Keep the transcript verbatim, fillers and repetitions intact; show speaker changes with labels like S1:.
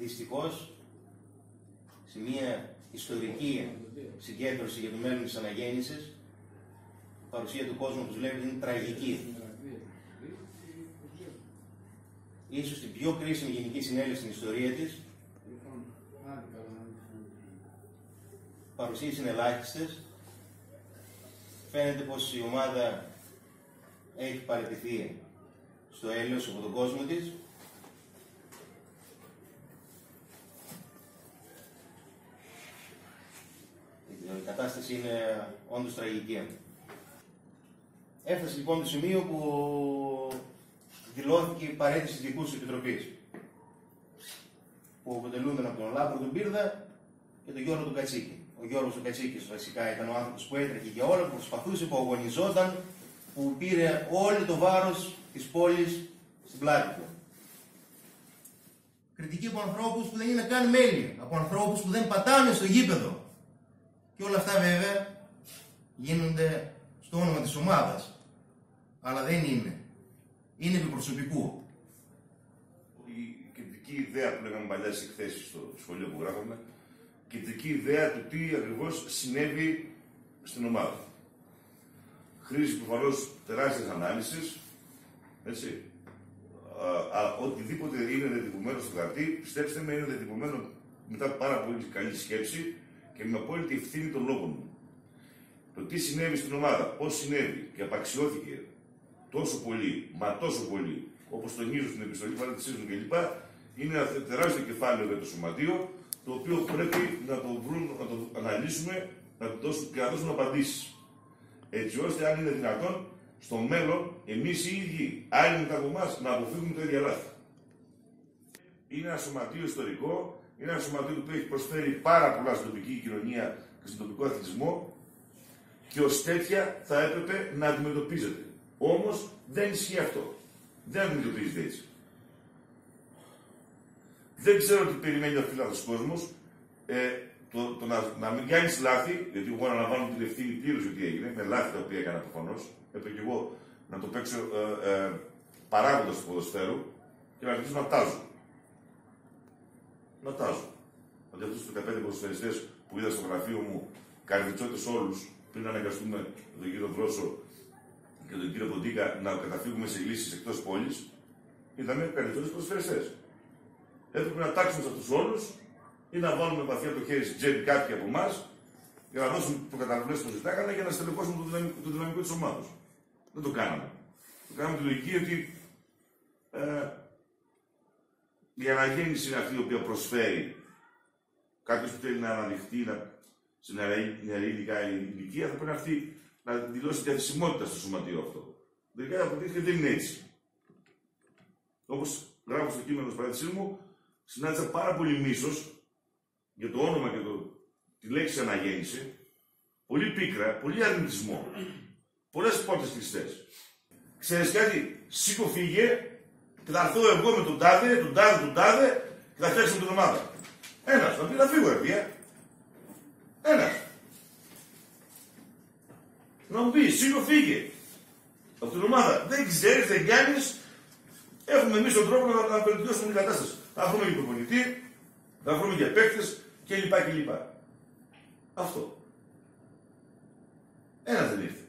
S1: δυστυχώς, σε μια ιστορική συγκέντρωση για το μέλλον της αναγέννησης, η παρουσία του κόσμου, όπως βλέπετε, είναι τραγική. Ίσως την πιο κρίσιμη γενική συνέλευση στην ιστορία της. Παρουσίες είναι ελάχιστες. Φαίνεται πως η ομάδα έχει παραιτηθεί στο έλεος από τον κόσμο της. Η κατάσταση είναι όντως τραγική. Έφτασε λοιπόν το σημείο που δηλώθηκε η παραίτηση της Διοικούσης Επιτροπής, που αποτελούνταν από τον Λάμπρο τον Πύρδα και τον Γιώργο τον Κατσίκη. Ο Γιώργος ο Κατσίκης βασικά ήταν ο άνθρωπος που έτρεχε για όλα, που προσπαθούσε, που αγωνιζόταν, που πήρε όλο το βάρος της πόλης στην πλάτη του. Κριτική από ανθρώπους που δεν είναι καν μέλη, από ανθρώπους που δεν πατάνε στο γήπεδο. Και όλα αυτά βέβαια γίνονται στο όνομα της ομάδας. Αλλά δεν είναι. Είναι επιπροσωπικού.
S2: Η κεντρική ιδέα που λέγαμε παλιά στις εκθέσεις στο σχολείο που γράφαμε, κεντρική ιδέα του τι ακριβώς συνέβη στην ομάδα. Χρήση προφανώς τεράστιας ανάλυσης, έτσι. Α, οτιδήποτε είναι διατυπωμένο στο χαρτί, πιστέψτε με, είναι διατυπωμένο μετά από πάρα πολύ καλή σκέψη και με απόλυτη ευθύνη των λόγων μου. Το τι συνέβη στην ομάδα, πώς συνέβη και απαξιώθηκε τόσο πολύ, μα τόσο πολύ, όπως τονίζω στην επιστολή παρατησίζουν κλπ., είναι ένα τεράστιο κεφάλαιο για το σωματείο, το οποίο πρέπει να το, βρουν, να το αναλύσουμε να το δώσουμε, και να δώσουμε απαντήσεις. Έτσι ώστε, αν είναι δυνατόν, στο μέλλον, εμείς οι ίδιοι, άλλοι μετά από εμάς, να αποφύγουμε τα ίδια λάθη. Είναι ένα σωματείο ιστορικό, είναι ένα σωματείο που έχει προσφέρει πάρα πολλά στην τοπική κοινωνία και στον τοπικό αθλητισμό και ως τέτοια θα έπρεπε να αντιμετωπίζεται. Όμως δεν ισχύει αυτό. Δεν αντιμετωπίζεται έτσι. Δεν ξέρω τι περιμένει ο φιλάθλος κόσμος. Ε, το, το να, να μην κάνει λάθη, γιατί εγώ αναλαμβάνω την ευθύνη πλήρως ότι έγινε, με λάθη τα οποία έκανα προφανώς. Έπρεπε και εγώ να το παίξω ε, ε, παράγοντας του ποδοσφαίρου και να αρχίσω να τάζω. Να τάζω. Ότι αυτούς τους δεκαπέντε ποδοσφαιριστές που είδα στο γραφείο μου, καρδιτσότες όλους, πριν αναγκαστούμε τον κύριο Δρόσο και τον κύριο Ποντίκα να καταφύγουμε σε λύσεις εκτός πόλης, είδαμε καρδιτσότες ποδοσφαιριστές. Έπρεπε να τάξουμε σε αυτούς όλους ή να βάλουμε βαθιά το χέρι στην τσέπη κάποιοι από εμάς για να δώσουμε προκαταβολές που ζητάγανε για να στελεχώσουμε το δυναμικό, το δυναμικό της ομάδας. Δεν το κάναμε. Το κάναμε τη λογική ότι ε, η αναγέννηση είναι αυτή η οποία προσφέρει. Κάποιος που θέλει να αναδειχθεί να, σε νεαρή ηλικία θα πρέπει αυτή να δηλώσει διαθεσιμότητα στο σωματείο αυτό. Τελικά αποδείχθηκε δεν είναι έτσι. Όπως γράφω στο κείμενο της παρέτησής μου, συνάντησα πάρα πολύ μίσος για το όνομα και το, τη λέξη αναγέννηση, πολύ πίκρα, πολύ αρνητισμό, πολλές πόρτες κλειστές. Ξέρεις κάτι, σήκω φύγε και θα έρθω εγώ με τον τάδε, τον τάδε, τον τάδε και θα φτιάξουμε την ομάδα. Ένας, θα πει να φύγω ρε Ένας. Να μου πει, σήκω φύγε από την ομάδα. Δεν ξέρεις, δεν κάνεις. Έχουμε εμείς τον τρόπο να, να βελτιώσουμε την κατάσταση. Θα βρούμε για προπονητή, θα βρούμε για παίκτες κλπ. κλπ. Αυτό. Ένας δεν ήρθε.